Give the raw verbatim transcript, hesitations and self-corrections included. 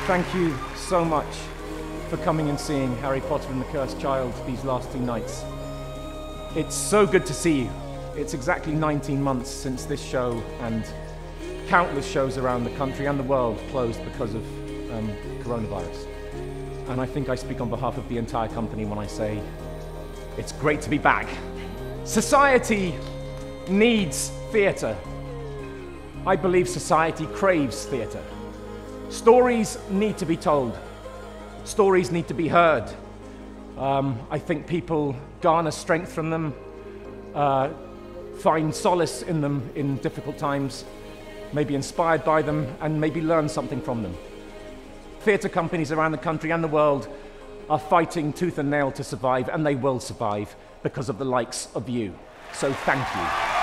Thank you so much for coming and seeing Harry Potter and the Cursed Child these last two nights. It's so good to see you. It's exactly nineteen months since this show and countless shows around the country and the world closed because of um, coronavirus. And I think I speak on behalf of the entire company when I say it's great to be back. Society needs theatre. I believe society craves theatre. Stories need to be told. Stories need to be heard. Um, I think people garner strength from them, uh, find solace in them in difficult times, maybe inspired by them, and maybe learn something from them. Theatre companies around the country and the world are fighting tooth and nail to survive, and they will survive because of the likes of you. So thank you.